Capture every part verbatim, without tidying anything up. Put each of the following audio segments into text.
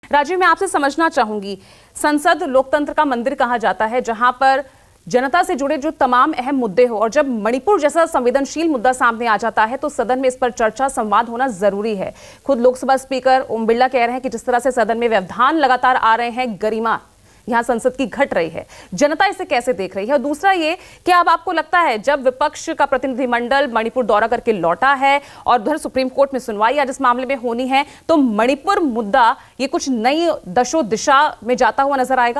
राजीव, मैं आपसे समझना चाहूंगी, संसद लोकतंत्र का मंदिर कहा जाता है, जहां पर जनता से जुड़े जो तमाम अहम मुद्दे हो, और जब मणिपुर जैसा संवेदनशील मुद्दा सामने आ जाता है तो सदन में इस पर चर्चा संवाद होना जरूरी है। खुद लोकसभा स्पीकर ओम बिरला कह रहे हैं कि जिस तरह से सदन में व्यवधान लगातार आ रहे हैं, गरिमा यहां संसद की घट रही है, जनता इसे कैसे देख रही है? और दूसरा ये कि अब आपको लगता है जब विपक्ष का प्रतिनिधिमंडल मणिपुर दौरा करके लौटा है और उधर सुप्रीम कोर्ट में सुनवाई आज इस मामले में होनी है, तो मणिपुर मुद्दा ये कुछ नई दशो दिशा में जाता हुआ नजर आएगा?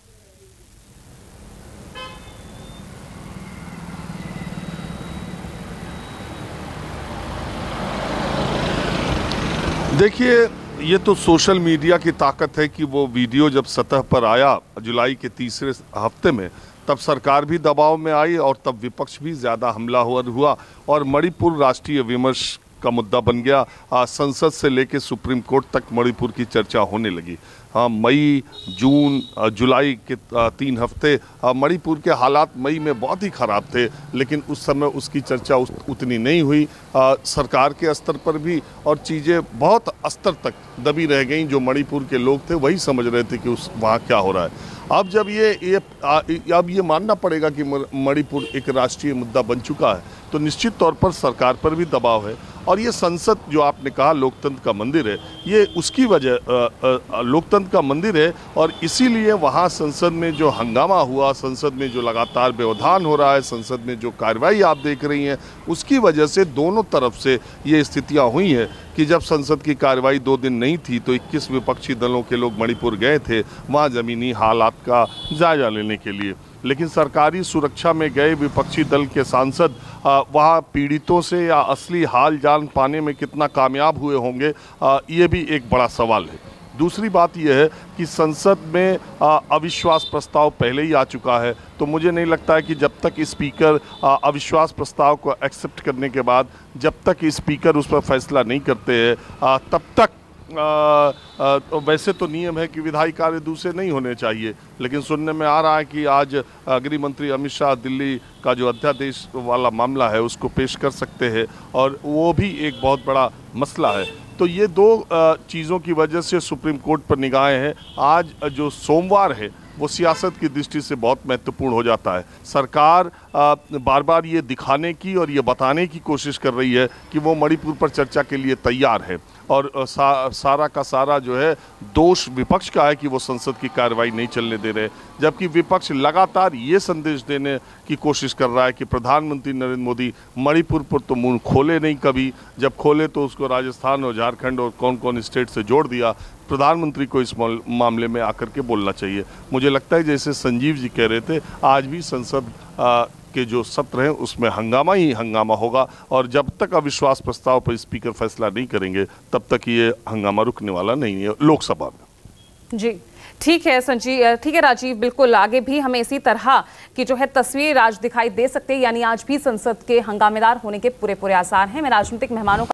देखिए, ये तो सोशल मीडिया की ताकत है कि वो वीडियो जब सतह पर आया जुलाई के तीसरे हफ्ते में, तब सरकार भी दबाव में आई और तब विपक्ष भी ज़्यादा हमलावर हुआ और मणिपुर राष्ट्रीय विमर्श का मुद्दा बन गया। आ, संसद से लेकर सुप्रीम कोर्ट तक मणिपुर की चर्चा होने लगी। हाँ, मई, जून, जुलाई के तीन हफ्ते मणिपुर के हालात मई में बहुत ही ख़राब थे, लेकिन उस समय उसकी चर्चा उस, उतनी नहीं हुई। आ, सरकार के स्तर पर भी और चीज़ें बहुत स्तर तक दबी रह गईं। जो मणिपुर के लोग थे वही समझ रहे थे कि उस वहाँ क्या हो रहा है। अब जब ये ये आ, अब ये मानना पड़ेगा कि मणिपुर एक राष्ट्रीय मुद्दा बन चुका है, तो निश्चित तौर पर सरकार पर भी दबाव है। और ये संसद, जो आपने कहा लोकतंत्र का मंदिर है, ये उसकी वजह लोकतंत्र का मंदिर है और इसीलिए वहाँ संसद में जो हंगामा हुआ, संसद में जो लगातार व्यवधान हो रहा है, संसद में जो कार्रवाई आप देख रही हैं, उसकी वजह से दोनों तरफ से ये स्थितियाँ हुई हैं कि जब संसद की कार्रवाई दो दिन नहीं थी तो इक्कीस विपक्षी दलों के लोग मणिपुर गए थे वहाँ ज़मीनी हालात का जायजा लेने के लिए। लेकिन सरकारी सुरक्षा में गए विपक्षी दल के सांसद वहाँ पीड़ितों से या असली हाल जान पाने में कितना कामयाब हुए होंगे, आ, ये भी एक बड़ा सवाल है। दूसरी बात यह है कि संसद में अविश्वास प्रस्ताव पहले ही आ चुका है, तो मुझे नहीं लगता है कि जब तक स्पीकर अविश्वास प्रस्ताव को एक्सेप्ट करने के बाद जब तक स्पीकर उस पर फैसला नहीं करते हैं तब तक आ, आ, तो वैसे तो नियम है कि विधायी कार्य दूसरे नहीं होने चाहिए, लेकिन सुनने में आ रहा है कि आज गृह मंत्री अमित शाह दिल्ली का जो अध्यादेश वाला मामला है उसको पेश कर सकते हैं और वो भी एक बहुत बड़ा मसला है। तो ये दो चीज़ों की वजह से सुप्रीम कोर्ट पर निगाहें हैं। आज जो सोमवार है वो सियासत की दृष्टि से बहुत महत्वपूर्ण हो जाता है। सरकार बार बार ये दिखाने की और ये बताने की कोशिश कर रही है कि वो मणिपुर पर चर्चा के लिए तैयार है और सा, सारा का सारा जो है दोष विपक्ष का है कि वो संसद की कार्रवाई नहीं चलने दे रहे, जबकि विपक्ष लगातार ये संदेश देने की कोशिश कर रहा है कि प्रधानमंत्री नरेंद्र मोदी मणिपुर पर तो मुंह खोले नहीं, कभी जब खोले तो उसको राजस्थान और झारखंड और कौन कौन स्टेट से जोड़ दिया। प्रधानमंत्री को इस मामले में आकर के बोलना चाहिए। मुझे लगता है जैसे संजीव जी कह रहे थे, आज भी संसद आ, के जो सत्र हैं उसमें हंगामा ही हंगामा होगा और जब तक अविश्वास प्रस्ताव पर स्पीकर फैसला नहीं करेंगे तब तक ये हंगामा रुकने वाला नहीं है लोकसभा में। जी ठीक है संजीव, ठीक है राजीव, बिल्कुल आगे भी हमें इसी तरह की जो है तस्वीर आज दिखाई दे सकती है, यानी आज भी संसद के हंगामेदार होने के पूरे पूरे आसार हैं। मैं राजनीतिक मेहमानों